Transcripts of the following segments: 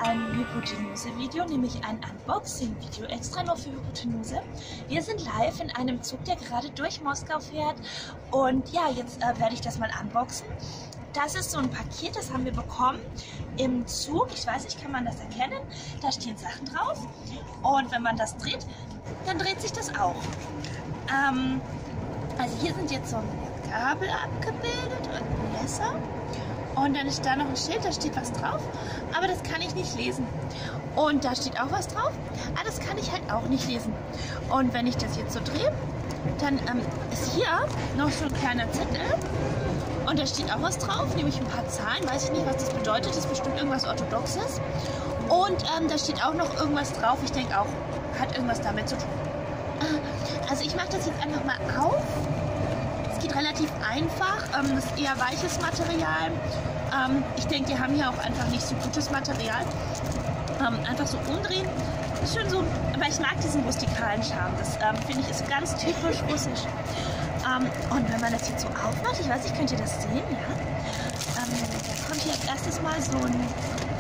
neuen Hypotenuse-Video, nämlich ein Unboxing-Video extra nur für Hypotenuse. Wir sind live in einem Zug, der gerade durch Moskau fährt, und ja, jetzt werde ich das mal unboxen. Das ist so ein Paket, das haben wir bekommen im Zug. Ich weiß nicht, kann man das erkennen? Da stehen Sachen drauf, und wenn man das dreht, dann dreht sich das auch. Also hier sind jetzt so eine Gabel abgebildet und ein Messer. Und dann ist da noch ein Schild, da steht was drauf, aber das kann ich nicht lesen. Und da steht auch was drauf, aber das kann ich halt auch nicht lesen. Und wenn ich das jetzt so drehe, dann ist hier noch so ein kleiner Zettel und da steht auch was drauf, nämlich ein paar Zahlen, weiß ich nicht, was das bedeutet, das ist bestimmt irgendwas Orthodoxes. Und da steht auch noch irgendwas drauf, ich denke auch, hat irgendwas damit zu tun. Also ich mache das jetzt einfach mal auf. Es geht relativ einfach, das ist eher weiches Material. Ich denke, die haben hier auch einfach nicht so gutes Material. Einfach so umdrehen. Schön so, aber ich mag diesen rustikalen Charme. Das finde ich ist ganz typisch russisch. Und wenn man das jetzt so aufmacht, ich weiß nicht, könnt ihr das sehen? Ja? Da kommt hier als erstes mal so ein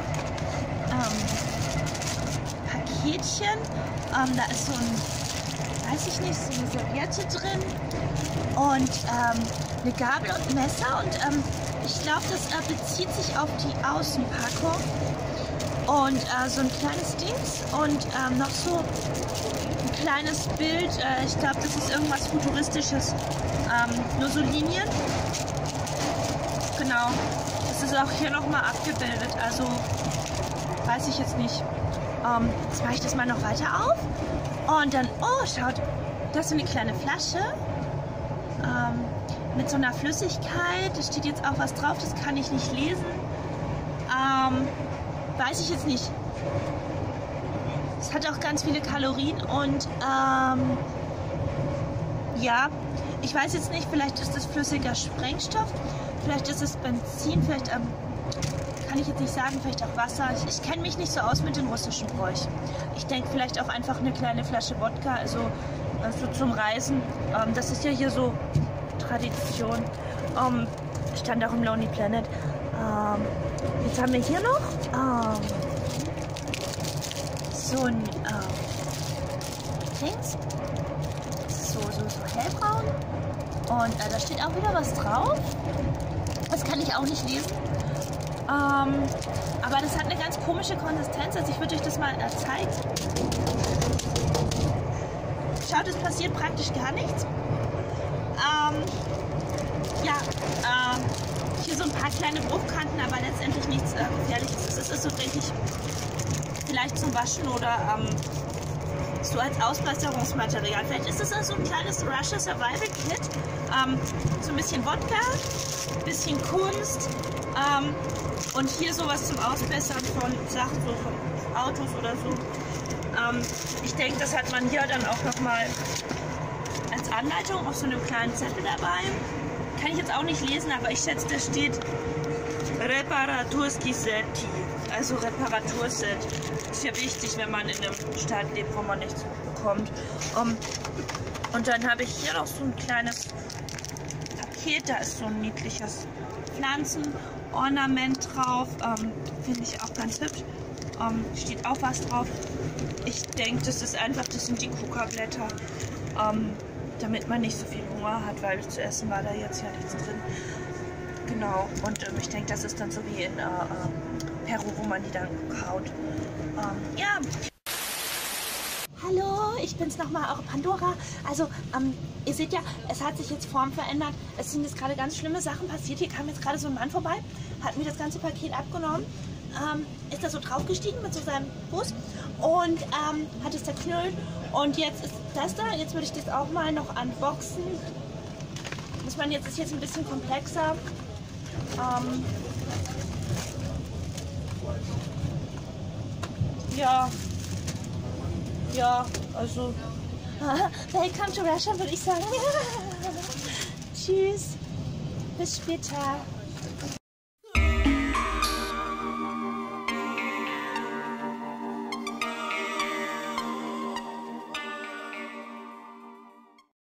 Paketchen. Da ist so ein, weiß ich nicht, so eine Serviette drin und eine Gabel und ein Messer, und ich glaube, das bezieht sich auf die Außenpackung und so ein kleines Dings und noch so ein kleines Bild, ich glaube, das ist irgendwas Futuristisches, nur so Linien, genau, das ist auch hier nochmal abgebildet, also weiß ich jetzt nicht. Jetzt mache ich das mal noch weiter auf und dann, oh, schaut, das ist so eine kleine Flasche mit so einer Flüssigkeit. Da steht jetzt auch was drauf, das kann ich nicht lesen. Weiß ich jetzt nicht. Es hat auch ganz viele Kalorien und ja, ich weiß jetzt nicht, vielleicht ist das flüssiger Sprengstoff, vielleicht ist es Benzin, vielleicht kann ich jetzt nicht sagen, vielleicht auch Wasser. Ich kenne mich nicht so aus mit den russischen Bräuchen. Ich denke vielleicht auch einfach eine kleine Flasche Wodka, also zum Reisen. Das ist ja hier so Tradition. Stand auch im Lonely Planet. Jetzt haben wir hier noch so ein Dings. So hellbraun. Und da steht auch wieder was drauf. Das kann ich auch nicht lesen. Aber das hat eine ganz komische Konsistenz. Also ich würde euch das mal zeigen. Schaut, es passiert praktisch gar nichts. Hier so ein paar kleine Bruchkanten, aber letztendlich nichts Gefährliches. Es ist so richtig vielleicht zum Waschen oder so als Ausbesserungsmaterial. Vielleicht ist es so ein kleines Russia Survival Kit. So ein bisschen Wodka, bisschen Kunst und hier sowas zum Ausbessern von Sachen, so von Autos oder so. Ich denke, das hat man hier dann auch nochmal als Anleitung auf so einem kleinen Zettel dabei. Kann ich jetzt auch nicht lesen, aber ich schätze, da steht Reparaturski Seti, also Reparaturset. Ist ja wichtig, wenn man in einem Staat lebt, wo man nichts bekommt. Und dann habe ich hier noch so ein kleines Paket, da ist so ein niedliches Pflanzenornament drauf. Finde ich auch ganz hübsch. Steht auch was drauf. Ich denke, das sind die Kokablätter, damit man nicht so viel Hunger hat, weil zu essen war da jetzt ja nichts drin. Genau, und ich denke, das ist dann so wie in Peru, wo man die dann kaut. Ja. Hallo, ich bin's nochmal, eure Pandora. Also, ihr seht ja, es hat sich jetzt Form verändert. Es sind jetzt gerade ganz schlimme Sachen passiert. Hier kam jetzt gerade so ein Mann vorbei, hat mir das ganze Paket abgenommen, ist da so draufgestiegen mit so seinem Fuß und hat es zerknüllt. Und jetzt ist das da. Jetzt würde ich das auch mal noch unboxen. Muss man jetzt, ist jetzt ein bisschen komplexer. Ja, also Welcome to Russia, würde ich sagen. Tschüss, bis später.